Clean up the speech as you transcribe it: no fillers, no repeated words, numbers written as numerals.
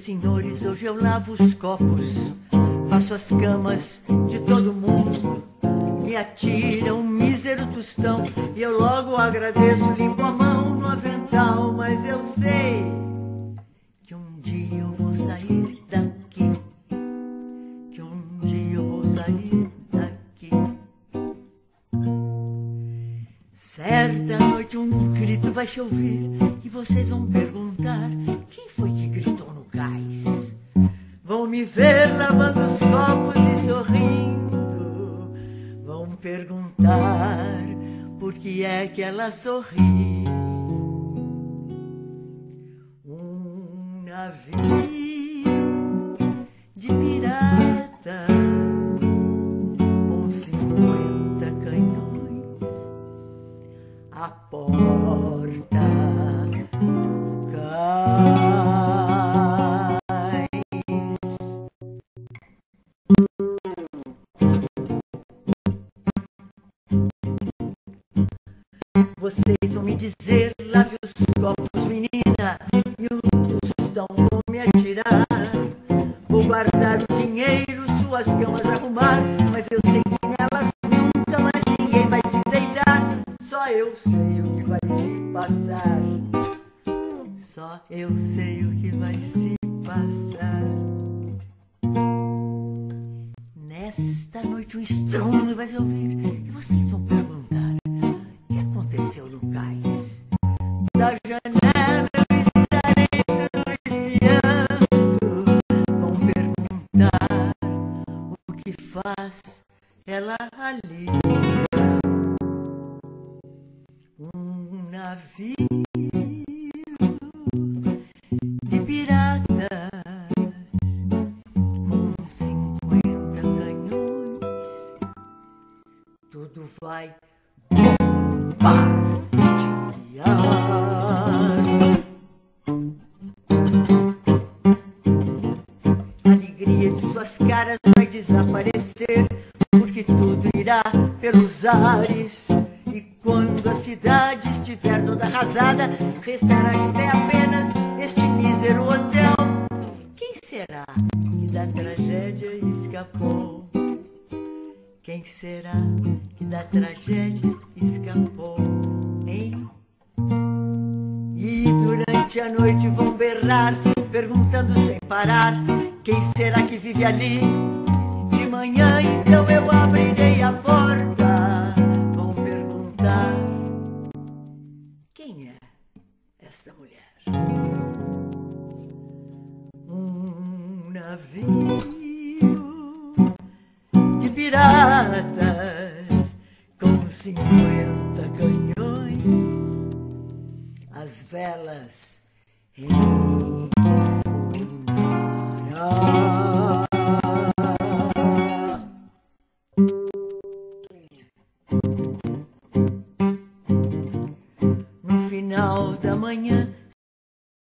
senhores, hoje eu lavo os copos, faço as camas de todo mundo, me atiram mísero tostão e eu logo agradeço, limpo a mão no avental, mas eu sei que um dia eu vou sair daqui, que um dia eu vou sair daqui. Certa noite um grito vai se ouvir e vocês vão perguntar: quem foi que gritou no cais? Vão me ver lavando os copos e sorrindo, vão perguntar por que é que ela sorri. Um navio de pirata com 50 canhões à porta do cais. Vocês vão me dizer: lave os copos, menina, e um tostão vão me atirar. Vou guardar o dinheiro, suas camas arrumar, mas eu sei que nelas nunca mais ninguém vai se deitar. Só eu sei o que vai se passar, só eu sei o que vai se passar. Nesta noite um estrondo vai se ouvir e vocês vão perguntar: o que aconteceu no cais? Da janela eu estarei tudo espiando, vão perguntar o que faz ela ali. Um navio de piratas com 50 canhões, tudo vai bombardear. A alegria de suas caras vai desaparecer, porque tudo irá pelos ares. E quando a cidade estiver toda arrasada, restará em pé apenas este mísero hotel. Quem será que da tragédia escapou? Quem será que da tragédia escapou, hein? E durante a noite vão berrar, perguntando sem parar: quem será que vive ali? De manhã então eu abrirei a porta, vão perguntar: quem é esta mulher? Um navio de piratas com 50 canhões, as velas em fumaça.